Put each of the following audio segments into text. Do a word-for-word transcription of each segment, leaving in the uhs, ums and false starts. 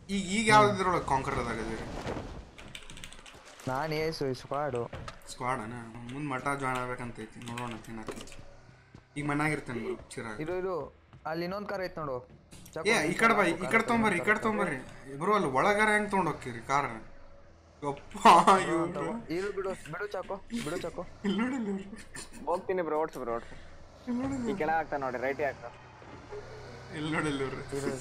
ಈಗ ಈಗ ಯಾವ್ದಿದ್ರೊಳಗೆ ಕಾಂಕರ್ ಅದಾಗದಿರಿ ನಾನು ಏಸು ಸ್ಕ್ವಾಡು ಸ್ಕ್ವಾಡನ ಮುಂದೆ ಮಠ ಜಾಯ್ನ್ ಆಗ್ಬೇಕಂತೈತಿ ನೋಡೋಣ ಏನಾಗ್ತೈತಿ ಈಗ ಮನಾಗಿರ್ತೇನೆ ಬ್ರೋ ಚಿರಾಗ ಇದು ಇದು ಅಲ್ಲಿ ಇನ್ನೊಂದು ಕಾರ್ ಐತೆ ನೋಡು ಏ ಈ ಕಡೆ ಬಾ ಈ ಕಡೆ ತೊಗೊಂಬರ್ರಿ ಈ ಕಡೆ ತೊಗೊಂಬರ್ರಿ ಬ್ರೋ ಅಲ್ಲಿ ಒಳಗಾರ ಹೆಂಗೆ ತೊಗೊಂಡು ಹೋಗ್ತೀರಿ ಕಾರ್ ಯಪ್ಪ ಇರು ಬಿಡು ಬಿಡು ಚಾಕೋ ಬಿಡು ಚಾಕೋ ಇಲ್ಲಿ ನೋಡಿ ಹೋಗ್ತೀನಿ ಬ್ರೋ ಓಡ್ಸು ಬ್ರೋ ಓಡ್ಸು ಈ ಕೆಳ ಆಗ್ತಾ ನೋಡಿ ರೈಟ್ ಆಗ್ತಾ ಇಲ್ಲಿ ನೋಡಿ ಇಲ್ಲಿ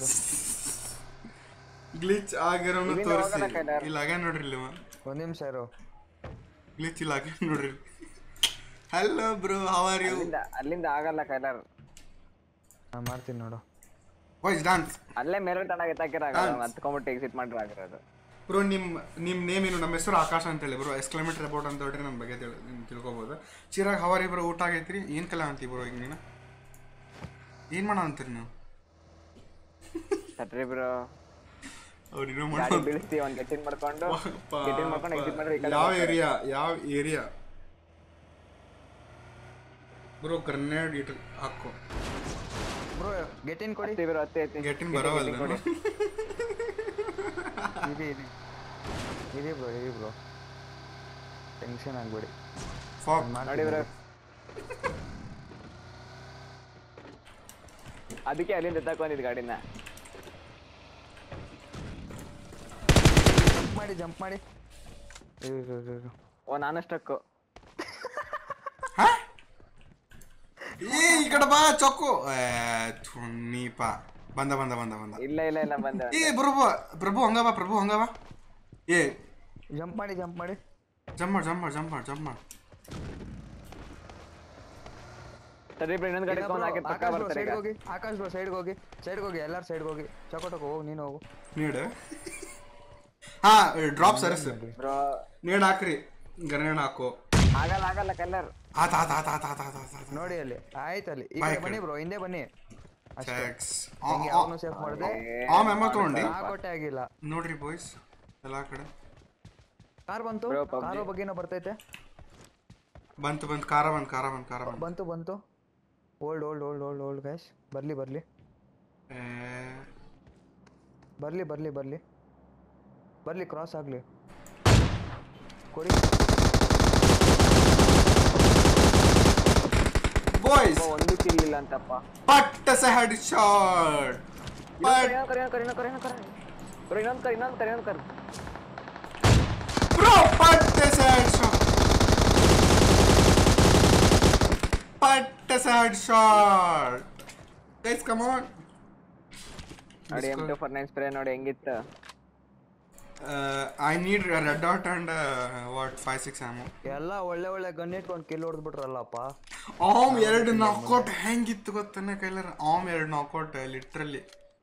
ಗ್ಲಿಚ್ ಆಗಿರೋನು ತೋರಿಸಿ ಇಲ್ಲಿ ಆಗ ನೋಡ್ರಿ ಇಲ್ಲಿ ಒಂದು ನಿಮಿಷ ಇರು ಗ್ಲಿಚ್ ಇಲ್ಲ ಆಗ ನೋಡ್ರಿ hello bro how are you ಅಲ್ಲಿಂದ ಆಗಲ್ಲ ಕೈಲಾರ ನಾನು ಮಾಡ್ತೀನಿ ನೋಡು ವಾಯ್ಸ್ ಡಾನ್ಸ್ ಅಲ್ಲೇ ಮೇಲೆ ತಣ್ಣಗೆ ಎತ್ತಾಕಿರಾಗ ಹತ್ಕೊಂಡ್ಬಿಟ್ಟು ಎಕ್ಸಿಟ್ ಮಾಡ್ರಿ ಆಗಿರೋದು ಬ್ರೋ ನಿಮ್ಮ ನಿಮ್ಮ ನೇಮ್ ಏನು ನಮ್ಮ ಹೆಸರು ಆಕಾಶ ಅಂತೇಳಿ ಬ್ರೋ ಎಕ್ಸ್ಕ್ಲಮೇಟರ್ ರಿಪೋರ್ಟ್ ಅಂತ ಹೇಳ್ರಿ ನನ್ನ ಬಗ್ಗೆ ತಿಳ್ಕೊಬೋದು ಚಿರಾಗ್ ಹವಾರಿ ಬ್ರೋ ಊಟ ಆಗೈತ್ರಿ ಏನು ಕಲ ಅಂತೀವಿ ಬ್ರೋ ಈಗ ನೀನು ಏನು ಮಾಡೋ ಅಂತೀರಿ ನೀವು ಸಟ್ರಿ ಬ್ರೋ ಅವ್ರು ಗಾಡಿ ಬೀಳಿಸ್ತೀವಿ ಒಂದು ಗೆಟ್ಟಿನ್ ಮಾಡ್ಕೊಂಡು ಗೆಟ್ಟಿನ್ ಮಾಡ್ಕೊಂಡು ಎಕ್ಸಿಟ್ ಮಾಡ್ರಿ ಯಾವ ಏರಿಯಾ ಯಾವ ಏರಿಯಾ ಬ್ರೋ ಗ್ರೆನೇಡ್ ಇಟ್ ಹಾಕೋ ಬ್ರೋ ಗೆಟಿನ್ ಕೊಡಿ ಬ್ರೋ ಅತ್ತೆ ಅತ್ತೆ ಗೆಟಿನ್ ಬರೋವಲ್ಲ ಇದೆ ಇದೆ ಇದೆ ಬ್ರೋ ಇದೆ ಬ್ರೋ ಟೆನ್ಷನ್ ಆಗಬೇಡಿ ಫಾಕ್ ನೋಡಿ ಬ್ರೋ ಅದಕ್ಕೆ ಅಲ್ಲಿಂದ ತಗೊಂಡಿದ್ದು ಗಾಡಿನ ಜಂಪ್ ಮಾಡಿ ಜಂಪ್ ಮಾಡಿ ಓ ನಾನು ಸ್ಟಕ್ಕು ಏ ಈ ಕಡೆ ಬಾ ಚೊಕ್ಕು ನೀಪ ಬಂದ ಬಂದ ಬಂದ ಬಂದ ಇಲ್ಲ ಇಲ್ಲ ಇಲ್ಲ ಬಂದ ಏ ಪ್ರಭು ಪ್ರಭು ಹಂಗ ಬಾ ಪ್ರಭು ಹಂಗ ಬಾ ಏ ಜಂಪ್ ಮಾಡಿ ಜಂಪ್ ಮಾಡಿ ಜಂಪ್ ಮಾಡು ಜಂಪ್ ಮಾಡು ಜಂಪ್ ಮಾಡು ಜಂಪ್ ಮಾಡು ಸರಿ ಬ್ರೋ ಇನ್ನೊಂದು ಗಾಡಿ ತಗೊಂಡು ಹಾಕಿ ಪಕ್ಕ ಬರ್ತಾರೆ ಸೈಡ್ ಹೋಗಿ ಆಕಾಶ್ ಬ್ರೋ ಸೈಡ್ ಹೋಗಿ ಸೈಡ್ ಹೋಗಿ ಎಲ್ಲರೂ ಸೈಡ್ ಹೋಗಿ ಚಕೋಟಕ್ಕೆ ಹೋಗಿ ನೀನು ಹೋಗು ನೀಡು ಹಾ ಡ್ರಾಪ್ ಸರ್ಸ್ ಬ್ರೋ ನೀಡು ಹಾಕ್ರಿ ಗ್ರೆನೇಡ್ ಹಾಕು ಆಗಲ್ಲ ಆಗಲ್ಲ ಕಲ್ಲರ್ ಆತ ಆತ ಆತ ಆತ ಆತ ಆತ ಆತ ನೋಡಿ ಅಲ್ಲಿ ಆಯ್ತು ಅಲ್ಲಿ ಈ ಕಡೆ ಬನ್ನಿ ಬ್ರೋ ಹಿಂದೆ ಬನ್ನಿ ಚೆಕ್ಸ್ ಅವನು ಸೇಫ್ ಮಾಡಿದೆ ಆ ಮೆಂಬರ್ ತಗೊಂಡಿ ಆಗೋಟೆ ಆಗಿಲ್ಲ ನೋಡ್ರಿ ಬಾಯ್ಸ್ ಎಲ್ಲ ಕಡೆ ಕಾರ್ ಬಂತು ಕಾರು ಬಗ್ಗೆನೋ ಬರ್ತೈತೆ ಬಂತು ಬಂತು ಕಾರ ಬಂತು ಕಾರ ಬಂತು ಕಾರ ಬಂತು ಬಂತು ಬಂತು old old old old old guys ಬರ್ಲಿ ಬರ್ಲಿ ಬರ್ಲಿ ಬರ್ಲಿ ಬರ್ಲಿ ಬರ್ಲಿ ಕ್ರಾಸ್ ಆಗ್ಲಿ ಕೊಡಿ ಬಾಯ್ಸ್ ಒಂದು ಕಿಲ್ ಇಲ್ಲ ಅಂತಪ್ಪ ಪಟ್ಟ ಸ ಹೆಡ್ ಶಾಟ್ ಕರಿನ ಕರಿನ ಕರಿನ ಕರಿನ ಕರಿನ ಬ್ರೋ ಇನ್ನೊಂದು ಕರಿ ಇನ್ನೊಂದು ಕರಿ ಇನ್ನೊಂದು ಕರಿ ಬ್ರೋ ಪಟ್ಟ ಸ ಹೆಡ್ ಶಾಟ್ ಪಟ್ಟ ಸ head shot guys come on ನೋಡಿ M two four nine spray ನೋಡಿ ಹೆಂಗಿತ್ತು I need red dot and what five six ammo ಎಲ್ಲ ಒಳ್ಳೆ ಒಳ್ಳೆ ಗನ್ ಇಟ್ಕೊಂಡು ಕಿಲ್ ಹೊಡೆದ್ಬಿಟ್ರಲ್ಲಪ್ಪ ಆಮ್ ಎರಡು ನಾಕೌಟ್ ಹೆಂಗಿತ್ತು ಗೊತ್ತೇನೆ ಕೈಲರ್ ಆಮ್ ಎರಡು ನಾಕೌಟ್ ಲಿಟ್ರಲಿ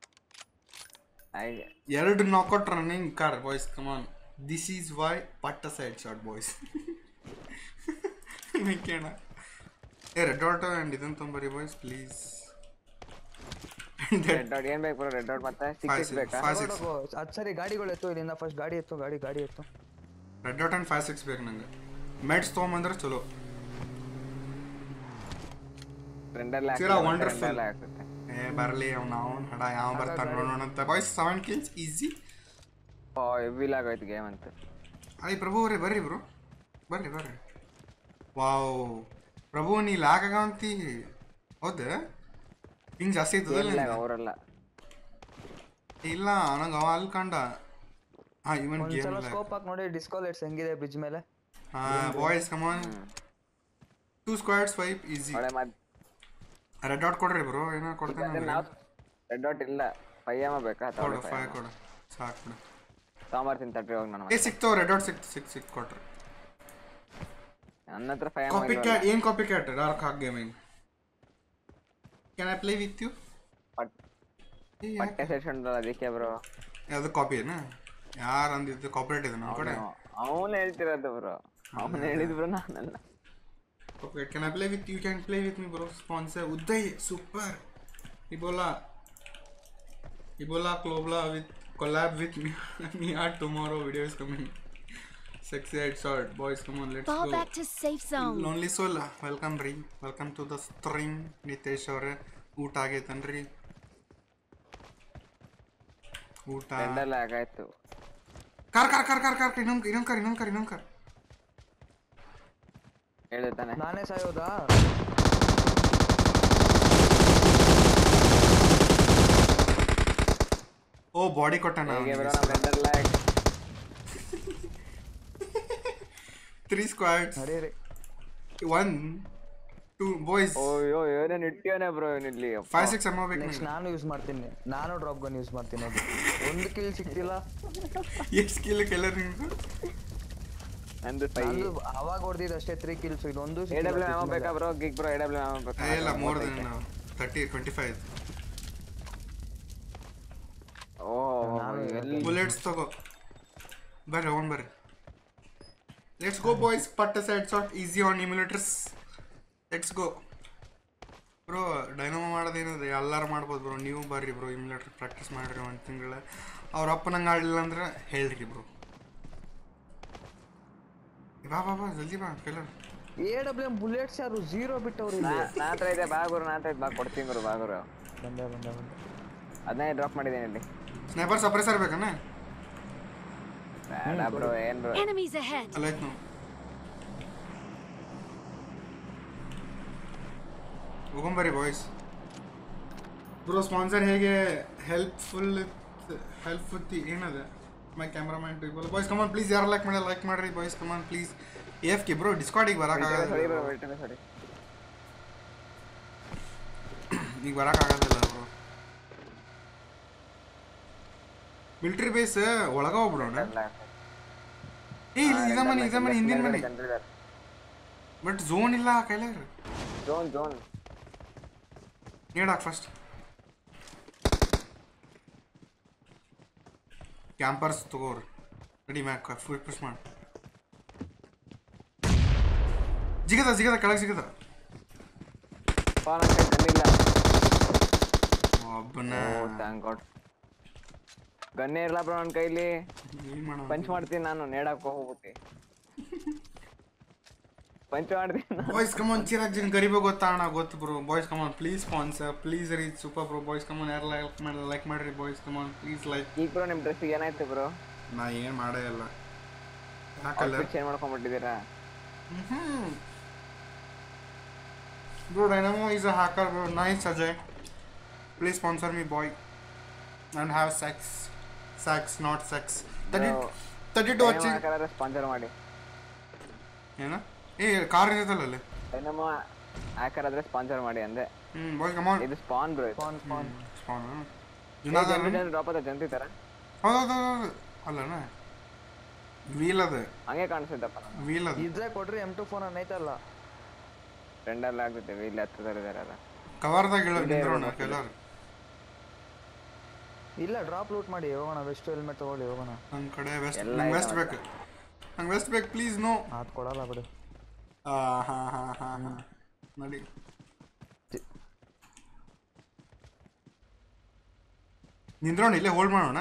ಎರಡು knockout running car boys come on this is why ಪಟ್ಟ ಸೈಡ್ ಶಾಟ್ ಬಾಯ್ಸ್ ಕೇಳ ಏ ರೆಡ್ ಡಾಟ್ ಅಂಡ್ ಇದನ್ನ ತೊಂಬರಿ ಬಾಯ್ಸ್ ಪ್ಲೀಸ್ ರೆಡ್ ಡಾಟ್ ಏನ್ ಬೇಕು ರೆಡ್ ಡಾಟ್ ಮತ್ತೆ ಸಿಕ್ಸ್ ಬೇಕಾ ಅದು ಸರಿ ಗಾಡಿಗಳು ಎತ್ತು ಇಲ್ಲಿಂದ ಫಸ್ಟ್ ಗಾಡಿ ಎತ್ತು ಗಾಡಿ ಗಾಡಿ ಎತ್ತು red dot and five six ಬೇಕು ನಂಗೆ ಮೆಡ್ಸ್ ತೊಗೊಂಬಂದ್ರೆ ಚಲೋ ರೆಂಡಲ್ಲ ವಂಡರ್ಫುಲ್ ಏ ಬರಲಿ ಅವ್ನು ಅವ್ನು ಹಡ ಯಾವ ಬರ್ತಾನೆ ನೋಡೋಣ ಅಂತ ಬಾಯ್ಸ್ ಸೆವೆನ್ ಕಿಲ್ಸ್ ಈಸಿ ಓ ಹೆವಿ ಲಾಗ್ ಆಯ್ತು ಗೇಮ್ ಅಂತ ಅಯ್ಯ ಪ್ರಭು ಅವರೇ ಬರ್ರಿ ಬ್ರೋ ಬರ್ರಿ ಬರ್ರಿ ವಾವ್ ಪ್ರಭು ನೀ ಲಾಗ್ ಆಗಂತಿ ಹೌದಾ ಹಿಂಗೆ ಜಾಸ್ತಿ ಐತದಲ್ಲ ಅವರಲ್ಲ ಇಲ್ಲ ನಂಗೆ ಅವ ಅಲ್ಲಿ ಕಂಡ ಹಾಂ ಇವನ್ ಗೇಮ್ ಸ್ಕೋಪ್ ಹಾಕಿ ನೋಡಿ ಡಿಸ್ಕಾಲೆಟ್ಸ್ ಹೆಂಗಿದೆ ಬ್ರಿಡ್ಜ್ ಮೇಲೆ ಹಾಂ boys come on two squads five easy red dot ಕೊಡ್ರಿ ಬ್ರೋ ಏನೋ ಕೊಡ್ತೇನೆ ರೆಡ್ ಡಾಟ್ ಇಲ್ಲ ಫೈವ್ ಎಮ್ ಬೇಕಾ ಕೊಡು ಫೈವ್ ಕೊಡು ಸಾಕು ಬಿಡು ತೊಗೊಂಬರ್ತೀನಿ ತಟ್ರಿ ಹೋಗಿ ನಾನು ಏ ಸಿಕ್ತೋ ರೆಡ್ ಡಾಟ್ ಸಿಕ್ತು ಸಿಕ್ ಸಿಕ್ ಕೊಟ್ರಿ ನನ್ನ ಹತ್ರ ಫೈವ್ ಕಾಪಿ ಕ್ಯಾಟ್ ಏನು copy cat dark hawk gaming can I play with you ಪಟ್ಟೆ ಸೆಷನ್ ಅದಕ್ಕೆ ಬ್ರೋ ಯಾವುದು ಕಾಪಿ ಏನಾ ಯಾರು ಅಂದಿದ್ದು ಕಾಪರೇಟ್ ಇದೆ ನಮ್ಮ ಕಡೆ ಅವನು ಹೇಳ್ತಿರೋದು ಬ್ರೋ ಅವನು ಹೇಳಿದ್ರು ನಾನಲ್ಲ Okay, can I play with you? Can play with me, bro? Sponsor Uday, super. Ebola, Ebola, Klobla with collab with me. Me art tomorrow. Video is coming. Sexy headshot, boys. Come on, let's Fall go. back to safe zone. Lonely soul, welcome, Ri. Welcome to the stream. Nitesh, aure, ಊಟ ಆಗೈತನ್ರಿ ಊಟ render lag ಆಯ್ತು. Car car car car car ಇನ್ನೊಂದು ಇನ್ನೊಂದು car ಇನ್ನೊಂದು car ಇನ್ನೊಂದು car ಹೇಳ್ತಾನೆ. ನಾನೇ ಸಾಯೋದಾ? ಓ ಬಾಡಿ ಕೊಟ್ಟಣ ಹೇಗೆ ಬ್ರೋ ನಮ್ಮ ರೆಂಡರ್ ಲ್ಯಾಗ್? ತ್ರೀ ಸ್ಕ್ವಾಡ್ಸ್ ನಡೀರಿ. One two boys. ಓಯ್ಯೋ ಏನೇನು ಇಟ್ಟಿಯಾನೆ ಬ್ರೋ ಇಲ್ಲಿ. ಫೈವ್ ಸಿಕ್ಸ್ ಎಮ್ ಬೇಕು. ನೆಕ್ಸ್ಟ್ ನಾನು ಯೂಸ್ ಮಾಡ್ತೀನಿ, ನಾನು ಡ್ರಾಪ್ ಗನ್ ಯೂಸ್ ಮಾಡ್ತೀನಿ. ಅದು ಒಂದು ಕಿಲ್ ಸಿಕ್ತಿಲ್ಲ. ಎಷ್ಟು ಕಿಲ್ ಕೆಲ್ಲರ್ ನಿಮ್ದು? ನಂದು ಫೈವ್. ನಂದು ಅವಾಗ ಹೊಡೆದಿದ್ದು ಅಷ್ಟೇ ತ್ರೀ ಕಿಲ್ಸ್. ಇದೊಂದು ಎ ಡಬ್ಲ್ಯೂ ಎಮ್ ಬೇಕಾ ಬ್ರೋ? ಗಿಗ್ ಬ್ರೋ ಎ ಡಬ್ಲ್ಯೂ ಎಮ್ ಬೇಕಾ? ಇಲ್ಲ more than thirty twenty five. ಓ ಎಲ್ಲಿ ಬುಲೆಟ್ಸ್ ತಗೋ ಬರ್ರಿ ಹೋಗೋಣ ಬರ್ರಿ. Let's go boys. ಪಟ್ಟ side shot easy on emulators. Let's go bro. Dynamo ಮಾಡೋದೇನಿದೆ ಎಲ್ಲರೂ ಮಾಡ್ಬೋದು ಬ್ರೋ. ನೀವು ಬರ್ರಿ ಬ್ರೋ ಇಮ್ಯುಲೇಟರ್ ಪ್ರಾಕ್ಟೀಸ್ ಮಾಡಿರಿ ಒಂದು ತಿಂಗಳ. ಅವ್ರ ಅಪ್ಪ ನಂಗೆ ಆಡಲಿಲ್ಲ ಅಂದ್ರೆ ಹೇಳ್ರಿ ಬ್ರೋ. ಬಾ ಬಾ ಬಾ ಜಲ್ದಿ ಬಾ ಕೆಲರ್. ಎ ಡಬ್ಲ್ಯೂ ಎಮ್ ಬುಲೆಟ್ಸ್ ಯಾರು ಝೀರೋ ಬಿಟ್ಟವ್ರು? ನಾ ಹತ್ರ ಇದೆ ಬಾ ಗುರು, ನಾ ಹತ್ರ ಇದೆ ಬಾ, ಕೊಡ್ತೀನಿ ಗುರು. ಬಾ ಗುರು ಬಂದೆ ಬಂದೆ ಬಂದೆ. ಅದನ್ನೇ ಡ್ರಾಪ್ ಮಾಡಿದ್ದೀನಿ ಇಲ್ಲಿ. ಸ್ನೈಪರ್ ಸಪ್ರೆಸರ್ ಬೇಕಣ್ಣ? ಬೇಡ ಬ್ರೋ, ಏನ್ ಬ್ರೋ Enemies ahead. ಅಲ್ಲೈತ್ ನಾವು ಹೋಗೊಂಬರಿ ಬಾಯ್ಸ್. ಬ್ರೋ ಸ್ಪಾನ್ಸರ್ ಹೇಗೆ ಹೆಲ್ಪ್ಫುಲ್ ಹೆಲ್ಪ್ ವಿತ್ ಏನದ my cameraman people. Boys come on please, ಯಾರು ಲೈಕ್ ಮಾಡಿ ಲೈಕ್ ಮಾಡ್ರಿ boys. Come on please. A F K bro ಡಿಸ್ಕಾರ್ಡಿಗೆ ಬರೋಕ್ಕಾಗಲ್ಲ. ಸರಿ ಬ್ರೋ, ವೆಲ್ಟನ್ ಸರಿ. ಈಗ ಬರೋಕ್ಕಾಗೋದಿಲ್ಲ ಬ್ರೋ. ಮಿಲಿಟರಿ ಬೇಸ್ ಒಳಗ ಹೋಗ್ಬಿಡೋಣ. ಏ ಇದ ಮನೆ ಇದ ಮನೆ ಹಿಂದಿನ ಮನೆ. ಬಟ್ ಝೋನ್ ಇಲ್ಲ ಕೈಲಾಗ. ಝೋನ್ ಝೋನ್ ನೀಡಾಕ್ ಫಸ್ಟ್. ಕ್ಯಾಂಪರ್ಸ್ ತಗೋರಿ. ರೆಡಿ ಮ್ಯಾಕ್ ಫುಲ್ ಪುಷ್ ಮಾಡಿ. ಜಿಗದ ಜಿಗದ ಕೆಳಗೆ ಜಿಗದ. ಒಬ್ಬನ ಥ್ಯಾಂಕ್ ಗಾಡ್. ಗನ್ನೇ ಇರಲ್ಲ ಬ್ರೋ ನನ್ನ ಕೈಲಿ. ಪಂಚ್ ಮಾಡ್ತೀನಿ ನಾನು. ನೇಡಾಕ ಹೋಗ್ಬಿಟ್ಟು ಪಂಚ್ ಮಾಡ್ತೀನಿ. ಬಾಯ್ಸ್ ಕಮಾನ್ ಚಿರಾಗ್ ಜನ್ ಗರೀಬ ಗೊತ್ತಾ ಅಣ್ಣ? ಗೊತ್ತು bro. Boys come on please sponsor please reach super bro. Boys come on ಯಾರು ಲೈಕ್ ಮಾಡಿ ಲೈಕ್ ಮಾಡ್ರಿ ಬಾಯ್ಸ್. Come on please like. ಈಗ ಬ್ರೋ ನಿಮ್ಮ ಡ್ರೆಸ್ಸಿಗೆ ಏನಾಯ್ತು ಬ್ರೋ? ನಾ ಏನು ಮಾಡೇ ಇಲ್ಲ. ಹಾಕಲ್ಲ ಚೇಂಜ್ ಮಾಡ್ಕೊಂಡ್ಬಿಟ್ಟಿದ್ದೀರಾ? Hmm bro Dynamo is a hacker bro. Nice Ajay. Please sponsor me bye and have sex sex not sex. thirty thirty-two watching ಹಾಕಲಾದ್ರೆ ಸ್ಪಾನ್ಸರ್ ಮಾಡಿ. ಏನ ಏ ಕಾರ್ ಇದೆಯಲ್ಲ ಅಲ್ಲಿ. ಡೈನಮೋ ಹ್ಯಾಕರ್ ಆದ್ರೆ ಸ್ಪಾನ್ಸರ್ ಮಾಡಿ ಅಂದೆ. Hmm boys come on. ಇದು spawn bro. Spawn spawn spawn ಜನ ಜನ ಡ್ರಾಪ್ ಆದ ಜಂತಿ ತರ. ಹೌದು ಅಲ್ಲಣ್ಣ ವೀಲ್ ಅದ ಹಂಗೆ ಕಾಣಿಸುತ್ತಪ್ಪ ನಾನು. ವೀಲ್ ಅದ ಇದ್ರೆ ಕೊಡ್ರಿ. ಎಮ್ ಟು ಫೋನ್ ಅನ್ನೈತಲ್ಲ. ಫ್ರೆಂಡ್ ಆಗುತ್ತೆ ಇಲ್ಲಿ ಹತ್ತಿರ ಇದಾರಲ್ಲ. ಕವರ್ದಾಗ ಇಳ ನಿಂದ್ರೋಣ ಕೆಲರ್. ಇಲ್ಲ ಡ್ರಾಪ್ ಲೂಟ್ ಮಾಡಿ ಹೋಗೋಣ. ವೆಸ್ಟ್ ಹೆಲ್ಮೆಟ್ ತಗೊಳ್ಳಿ ಹೋಗೋಣ. ನನ್ನ ಕಡೆ ವೆಸ್ಟ್ ನಂಗೆ ವೆಸ್ಟ್ ಬೇಕು. ನಂಗೆ ವೆಸ್ಟ್ ಬೇಕು ಪ್ಲೀಸ್. ನೋ ಅದು ಕೊಡಲ್ಲ ಬಿಡು. ಆ ಹಾ ಹಾ ಹಾ ಹಾ ನಡಿ. ನಿಂದ್ರೋಣ ಇಲ್ಲೇ ಹೋಲ್ಡ್ ಮಾಡೋಣ.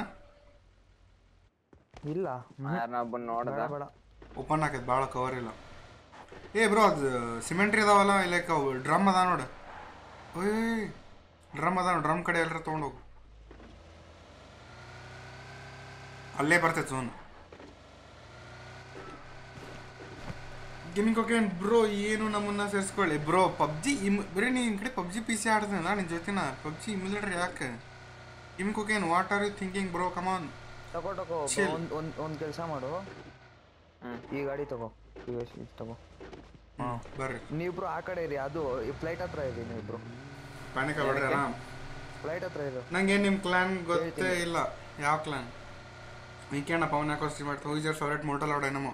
ಇಲ್ಲ ಯಾರನ್ನೊಬ್ಬನ ನೋಡ್ದ ಬೇಡ. ಓಪನ್ ಹಾಕೈತೆ ಭಾಳ ಕವರ್ ಇಲ್ಲ. ಏ ಬ್ರೋ ಅದು ಸಿಮೆಂಟ್ರಿ ಅದಾವಲ್ಲ ಲೈಕ್ ಅವು ಡ್ರಮ್ ಅದ ನೋಡು. ಓಯ್ ಡ್ರಮ್ ಅದ ಡ್ರಮ್ ಕಡೆ ಎಲ್ಲರ ತೊಗೊಂಡೋಗು. ಅಲ್ಲೇ ಬರ್ತೈತೆ ಝೋನ್. ಗೇಮಿಂಗ್ ಓಕೆ ಬ್ರೋ ಏನು ನಮ್ಮನ್ನ ಸೇರಿಸ್ಕೊಳ್ಳಿ ಬ್ರೋ. ಪಬ್ಜಿ ಇಮ್ ಬರೀ ನೀ ನಿನ್ನ ಕಡೆ ಪಬ್ಜಿ ಪಿ ಸಿ ಆಡ್ತೀನಿ ನಾ ನಿನ್ನ ಜೊತೆನ. ಪಬ್ಜಿ ಇಮಿಲೇಟರ್ ಯಾಕೆ? Gaming okay what are you thinking bro? Come on ತಗೋ ತಗೋ. ಒಂದು ಒಂದು ಒಂದು ಕೆಲಸ ಮಾಡು. ಈ ಗಾಡಿ ತಗೋ. ಯು ಎಸ್ ತಗೋ. ಹಾಂ ಬರ್ರಿ ನೀವಿಬ್ರು ಆ ಕಡೆ ಇರಿ. ಅದು ಫ್ಲೈಟ್ ಹತ್ರ ಇರಿ ನೀವಿಬ್ರು. ಪ್ಯಾನಿಕ್ ಆಗ್ಬೇಡ್ರಿ ಆರಾಮ್. ಫ್ಲೈಟ್ ಹತ್ರ ಇರು. ನಂಗೆ ನಿಮ್ಮ ಕ್ಲಾನ್ ಗೊತ್ತೇ ಇಲ್ಲ. ಯಾವ ಕ್ಲಾನ್? ವೀಕೆಂಡ್ ಪವನ್ ಹಾಕೋಸ್ಟಿ ಮಾಡ್ತಾ who is your favourite Mortal out ಏನಮೋ?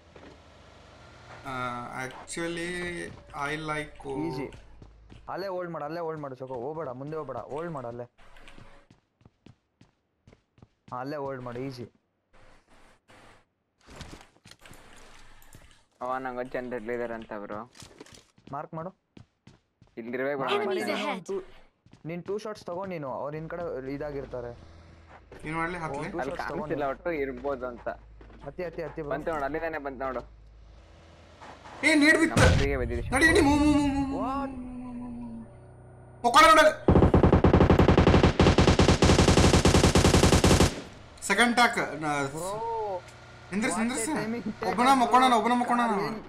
Actually I like easy. ಅಲ್ಲೇ ಹೋಲ್ಡ್ ಮಾಡು ಅಲ್ಲೇ ಹೋಲ್ಡ್ ಮಾಡು. ಚೊಕೋ ಹೋಗ್ಬೇಡ ಮುಂದೆ ಹೋಗ್ಬೇಡ. ಹೋಲ್ಡ್ ಮಾಡು ಅಲ್ಲೇ. ಹಾಂ ಅಲ್ಲೇ ಹೋಲ್ಡ್ ಮಾಡು. ಈಜಿ. ಅವ ನಂಗೆ ಚಂದ ಇದ್ದಾರೆ ಅಂತ ಬ್ರೋ. ಮಾರ್ಕ್ ಮಾಡು. ಇಲ್ಲಿರ್ಬೇಕು. Enemies ahead. ನೀನು ಟೂ ಶಾಟ್ಸ್ ತಗೋ. ನೀನು ಅವ್ರು ನಿನ್ನ ಕಡೆ ಇದಾಗಿರ್ತಾರೆ. ಏನು ಮಾಡಲಿ ಹತ್ತಲಿ ಅಲ್ಲಿ ಕಾಣಿಸ್ತಿಲ್ಲ ಒಟ್ಟು ಇರ್ಬೋದು ಅಂತ. ಹತ್ತಿ ಹತ್ತಿ ಹತ್ತಿ ಬಂತು ನೋಡು. ಅಲ್ಲಿದ್ದಾನೆ ಬಂತು ನೋಡು. ಏ ನೀಡ್ ಬಿತ್ತು ಹೀಗೆ ಬಂದಿದೆ. ನಡಿ ನಡಿ ಮೂ ಮೂ ಮೂ ಮೂ ಮುಕ್ಕೋಣ ನೋಡಲ್ಲ. ಸೆಕೆಂಡ್ ಟ್ಯಾಕ್ ಬ್ರೋ ನಿಂದ್ರಿಸ್ ನಿಂದ್ರಿಸ್ What a timing take ಒಬ್ಬನ up, ಮಕ್ಕೋಣ bro. ಒಬ್ಬನ ಮಕ್ಕೋಣ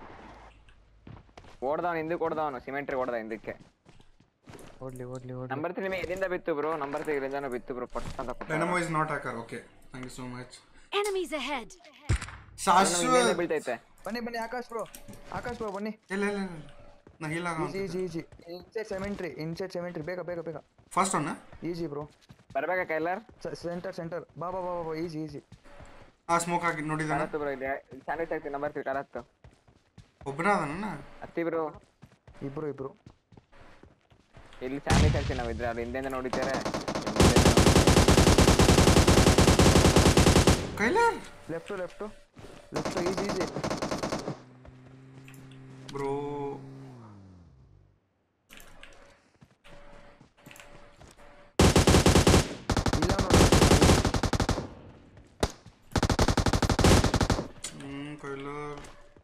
ಓಡ್ದವನು ಹಿಂದಕ್ಕೆ ಓಡ್ದವನು ಸಿಮೆಂಟ್ರಿ ಓಡ್ದ ಹಿಂದಕ್ಕೆ ಓಡ್ಲಿ ಓಡ್ಲಿ ಓಡ್ಲಿ ನಂಬರ್ ತ್ರೀ ನಿಮಗೆ ಎಲ್ಲಿಂದ ಬಿತ್ತು ಬ್ರೋ ನಂಬರ್ ತ್ರೀ ಇಲ್ಲಿಂದ ಬಿತ್ತು ಬ್ರೋ ಪಟ್ ಅಂತ ಕೊಟ್ಟ Dynamo is not hacker. Okay, thank you so much. Enemies ahead. ಶಾಶ್ವತ್ ಬೀಳ್ತೈತೆ ಬನ್ನಿ ಬನ್ನಿ ಆಕಾಶ್ ಬ್ರೋ ಆಕಾಶ್ ಬ್ರೋ ಬನ್ನಿ ಇಲ್ಲ ಇಲ್ಲ ಇಲ್ಲ ನಾ ಹೀಲ್ ಆಗ easy easy easy inside cemetery inside cemetery ಬೇಗ ಬೇಗ ಬೇಗ ಫಸ್ಟ್ ಒನ್ ಈಜಿ ಬ್ರೋ ಬರ್ಬೇಕಾ ಕೈಲರ್ ಸೆಂಟರ್ ಸೆಂಟರ್ ಬಾ ಬಾ ಬಾ ಬಾ ಈಜಿ ಈಜಿ ಆ ಸ್ಮೋಕ್ ಹಾಕಿ ನೋಡಿದಾನ ಕರತ್ತು ಬ್ರೋ ಇಲ್ಲಿ ಸ್ಯಾಂಡ್ವಿಚ್ ಹಾಕ್ತೀನಿ ನಂಬರ್ ತ್ರೀ ಕರತ್ತು ಒಬ್ಬನ ಅದನ ಹತ್ತಿ ಬ್ರೋ ಇಬ್ರು ಇಬ್ರು ಇಲ್ಲಿ ಸ್ಯಾಂಡ್ವಿಚ್ ಹಾಕ್ತೀನಿ ನಾವು ಇದ್ರೆ ಅವ್ರು ಹಿಂದೆಂದ ನೋಡಿದ್ದಾರೆ ಕೈಲರ್ left left left easy easy bro ಇಲ್ಲ ನೋಡಿ ಹ್ಮ್ ಕೈಲರ್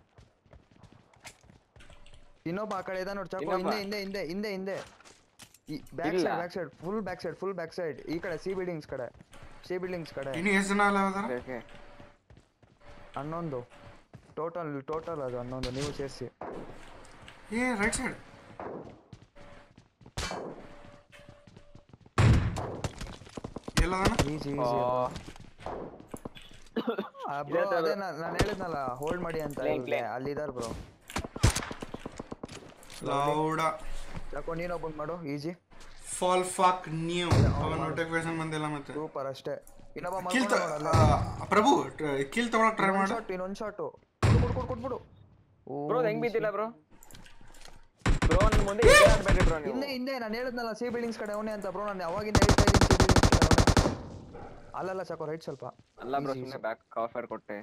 ಇನ್ನೊಬ್ಬ ಆ ಕಡೆ ಇದ ನೋಡಿ ಚಾಕು ಇನ್ನೊಬ್ಬ? ಹಿಂದೆ ಹಿಂದೆ ಹಿಂದೆ ಹಿಂದೆ ಹಿಂದೆ ಬ್ಯಾಕ್ ಇಲ್ಲ. Side back side full back side full back side ಈ ಕಡೆ ಸಿ ಬಿಲ್ಡಿಂಗ್ಸ್ ಕಡೆ ಸಿ ಬಿಲ್ಡಿಂಗ್ಸ್ ಕಡೆ ಇನ್ನು ಎಷ್ಟು ಜನ ಅಲ್ಲ ಅದಾರ ಓಕೆ ಹನ್ನೊಂದು ಟೋಟಲ್ ಟೋಟಲ್ ಅದು ಹನ್ನೊಂದು ನೀವು ಸೇರಿಸಿ ಏ ರೈಟ್ ಸೈಡ್ ಎಲ್ಲದನ ಈಜಿ ಈಜಿ ಬ್ರೋ ಅದೇ ನಾನು ಹೇಳಿದ್ನಲ್ಲ ಹೋಲ್ಡ್ ಮಾಡಿ ಅಂತ Plane, ಹೇಳಿದೆ plane. ಅಲ್ಲಿದ್ದಾರೆ ಬ್ರೋ ಲೌಡ ಯಾಕೋ ನೀನು ಓಪನ್ ಮಾಡು ಈಜಿ ಫಾಲ್ ಫಾಕ್ ನ್ಯೂ ಅವ ನೋಟಿಫಿಕೇಶನ್ ಬಂದಿಲ್ಲ ಮತ್ತೆ ಸೂಪರ್ ಅಷ್ಟೇ ಇನ್ನೊಬ್ಬ ಕಿಲ್ ಮಾಡ್ಕೊಂಡು ನೋಡಲ್ಲ ಪ್ರಭು ಕಿಲ್ ತಗೊಳಕ್ ಟ್ರೈ ಮಾಡು ಶಾಟ್ ಇನ್ನೊಂದು ಶಾಟು ಕೊಡು ಕೊಡು ಕೊಡು ಕೊಟ್ಬಿಡು ಬ್ರೋ ಹೆಂಗ್ ಬಿದ್ದಿಲ್ಲ ಬ್ರೋ ಬ್ರೋ ನನ್ನ ಮುಂದೆ ಇದೆ ಅನ್ಬೇಡಿ ಬ್ರೋ ನೀವು ಹಿಂದೆ ಹಿಂದೆ ನಾನು ಹೇಳಿದ್ನಲ್ಲ ಸಿ ಬಿಲ್ಡಿಂಗ್ಸ್ ಕಡೆ ಅವನೇ ಅಂತ ಬ್ರೋ ನಾನು ಯಾವಾಗಿಂದ ಹೇಳ್ತಾ ಇದ್ದೀನಿ ಸಿ ಬಿಲ್ಡಿಂಗ್ಸ್ ಕಡೆ ಅವನೇ ಅಲ್ಲಲ್ಲ ಸಾಕು ರೈಟ್ ಸ್ವಲ್ಪ ಅಲ್ಲ ಬ್ರೋ ಸುಮ್ಮನೆ ಬ್ಯಾಕ್ ಕವರ್ ಕೊಟ್ಟೆ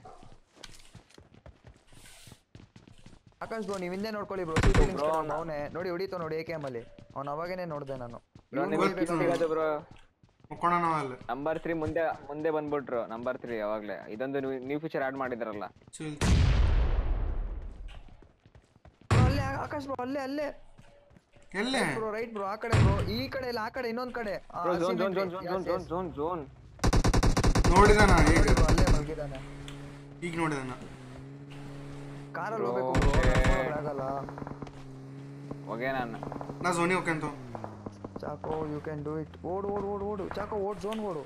ಆಕಾಶ್ ಬ್ರೋ ನೀವು ಹಿಂದೆ ನೋಡ್ಕೊಳ್ಳಿ ಬ್ರೋ ಸಿ ಬಿಲ್ಡಿಂಗ್ಸ್ ಕಡೆ ಅವನೇ ನೋಡಿ ಹೊಡಿತು ನೋಡಿ ಎ ಕೆ ಎಮ್ ಅಲ್ಲಿ ಅವ್ನು ಅವಾಗೇನೆ ನೋಡಿದೆ ನಾನು ಬ್ರೋ ನಿಮಗೆ ಕಿಲ್ ಸಿಗೋದು ಬ್ರೋ ಮುಕ್ಕೋಣ ನಾವಲ್ಲ ನಂಬರ್ ತ್ರೀ ಮುಂದೆ ಮುಂದೆ ಬಂದ್ಬಿಟ್ರು ನಂಬರ್ ತ್ರೀ ಯಾವಾಗ್ಲೇ ಇದೊಂದು ನ್ಯೂ ಫೀಚರ್ ಆಡ್ ಮಾಡಿದ್ರಲ್ಲ ಚಿಲ್ ಬ್ರೋ ಅಲ್ಲೇ ಆಕಾಶ್ ಬ್ರೋ ಅಲ್ಲೇ ಅಲ್ಲೇ ಎಲ್ಲೇ ಬ್ರೋ ರೈಟ್ ಬ್ರೋ ಆ ಕಡೆ ಬ್ರೋ ಈ ಕಡೆ ಇಲ್ಲ ಆ ಕಡೆ ಇನ್ನೊಂದು ಕಡೆ bro zone zone zone zone zone zone zone ನೋಡಿದಾನ ಈಗ ಬ್ರೋ ಅಲ್ಲೇ ಮಲಗಿದಾನೆ ಈಗ ನೋಡಿದಾನ ಕಾರಲ್ಲಿ ಹೋಗ್ಬೇಕು ಬ್ರೋ ಆಗಲ್ಲ ಹೋಗೆ ನಾನು ನಾ ಝೋನಿ ಓಕೆ ಅಂತ ಚಾಕೋ ಯು ಕ್ಯಾನ್ ಡೂ ಇಟ್ ಓಡು ಓಡು ಓಡು ಓಡು ಚಾಕೋ ಓಡ್ ಝೋನ್ ಓಡು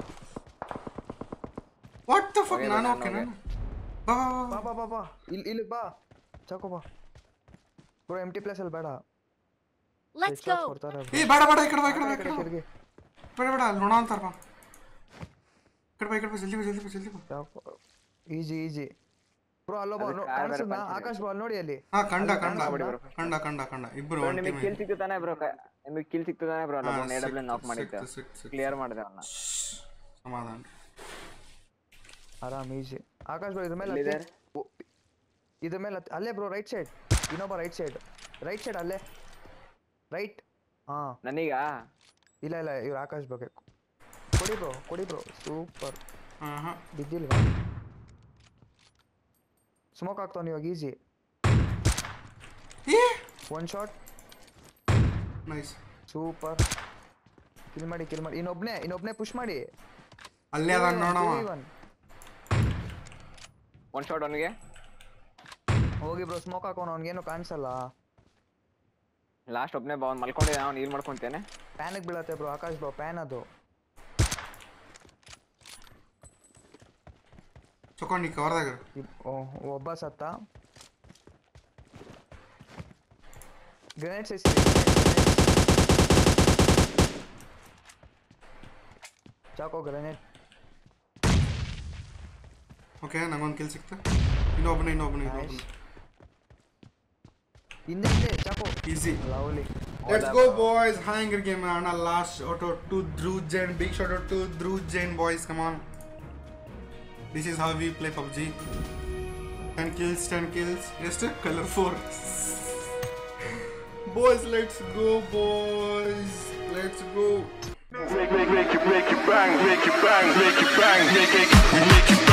ವಾಟ್ ದ ಫಕ್ ನಾನು ಓಕೆ ನಾನು ಬಾ ಬಾ ಬಾ ಬಾ ಬಾ ಇಲ್ಲಿ ಇಲ್ಲಿ ಬಾ ಚಾಕೋ ಬಾ ಬ್ರೋ ಎಮ್ ಟಿ ಪ್ಲೇಸ್ ಅಲ್ಲಿ ಬೇಡ Let's go. ಕೊಡ್ತಾರೆ ಏ ಬೇಡ ಬೇಡ ಈ ಕಡೆ ಬಾ ಈ ಕಡೆ ಬಾ ಈ ಆ ಕಡೆ ಕಡೆ ಬಾ. ತಿರ್ಗಿ ಬೇಡ ಬೇಡ ಅಲ್ಲಿ ನೋಡ ಅಂತಾರ ಬಾ ಈ ಕಡೆ ಬಾ ಈ ಕಡೆ ಬಾ ಜಲ್ದಿ ಬಾ ಜಲ್ದಿ ಬಾ ಜಲ್ದಿ ಬಾ ಚಾಕೋ ಈಜಿ ಈಜಿ ಬ್ರೋ ಅಲ್ಲೊಬ್ಬ ಅದಕ್ಕೆ ಕಾರ್ ಬೇರೆ ಕಾಣಿಸ್ತಾ ಪಂಚರ್ ಆಕಾಶ್ ಬ್ರೋ ಅಲ್ಲಿ ನೋಡಿ ಅಲ್ಲಿ ಹಾ ಕಂಡ ಕಂಡ ಬಿಡಿ bro. ಕಂಡ ಕಂಡ ಕಂಡ ಇಬ್ರು ಬ್ರೋ ಒಂದ್ ನಿಮಗೆ ಟೀಮ್ ಕಿಲ್ ಸಿಕ್ತು ತಾನೆ ಬ್ರೋ ನಿಮಗೆ ಕಿಲ್ ಸಿಕ್ತು ತಾನೆ ಬ್ರೋ ಅಲ್ಲ ಹಾ, ಎ ಡಬ್ಲ್ಯೂ ನಾಕ್ ಸಿಕ್ತು, ಮಾಡಿದ್ದೆ ಸಿಕ್ತು, ಸಿಕ್ತು, ಸಿಕ್ತು. ಕ್ಲಿಯರ್ ಮಾಡಿದೆ ಅವನ್ನ ಸಮಾಧಾನ ಆರಾಮ್ ಈಜಿ ಆಕಾಶ್ ಬ್ರೋ ಇದ್ರ ಮೇಲೆ ಎಲ್ಲಿದೆ? ಹತ್ತಿ. ಓ, ಇದ್ರ ಮೇಲೆ ಹತ್ತಿ. ಅಲ್ಲೇ ಬ್ರೋ ರೈಟ್ ಸೈಡ್ ಇನ್ನೊಬ್ಬ ರೈಟ್ ಸೈಡ್ ರೈಟ್ ಸೈಡ್ ಅಲ್ಲೇ ರೈಟ್ ಹಾ ನನೀಗ ಇಲ್ಲ ಇಲ್ಲ ಇವ್ರು ಆಕಾಶ್ ಬಗ್ಗೆ ಕೊಡಿ ಬ್ರೋ ಕೊಡಿ ಬ್ರೋ ಸೂಪರ್ ಹಾ ಹಾ ಬಿದ್ದಿಲ್ವಾ ಸ್ಮೋಕ್ ಆಗ್ತಾವ ಇವಾಗ ಈಜಿ ಏ one shot nice super kill ಮಾಡಿ ಕಿಲ್ ಮಾಡಿ ಇನ್ನೊಬ್ನೇ ಇನ್ನೊಬ್ನೇ ಪುಷ್ ಮಾಡಿ ಅಲ್ಲೇ ಅದ ನೋಡವ ಒನ್ ಒನ್ ಶಾಟ್ ಅವನಿಗೆ ಹೋಗಿ ಬ್ರೋ ಸ್ಮೋಕ್ ಹಾಕೋಣ ಅವ್ನಿಗೇನು ಕಾಣಿಸಲ್ಲ ಲಾಸ್ಟ್ ಒಬ್ನೇ ಬಾ ಅವ್ನು ಮಲ್ಕೊಂಡಿದ್ದೆ ಅವ್ನು ನೀರು ಮಾಡ್ಕೊಂತೇನೆ ಪ್ಯಾನಿಗೆ ಬೀಳತ್ತೆ ಬ್ರೋ ಆಕಾಶ್ ಬ್ರೋ ಪ್ಯಾನ್ ಅದು ಚೊಕೊಂಡಿ ಕವರ್ದಾಗ ಇಬ್- ಓ, ಒಬ್ಬ ಸತ್ತ ಗ್ರೆನೇಡ್ಸ್ ಎಸಿ ಚಾಕೋ ಗ್ರೆನೇಡ್ ಓಕೆ ನಂಗೊಂದು ಕಿಲ್ ಸಿಕ್ತು ಇನ್ನೊಬ್ಬನ ಇನ್ನೊಬ್ಬನ ಇನ್ನೊಬ್ಬನ ಹಿಂದೆ ಹಿಂದೆ ಚಾಕೋ easy lovely Let's go boys, Hanger game and a last shout out to Dhruv Jain, big shout out to Dhruv Jain boys, come on. This is how we play P U B G. ten kills, ten kills, just a color four. Boys, let's go boys, let's go. Make, make, make it, make it bang, make it bang, make it bang, make it, make it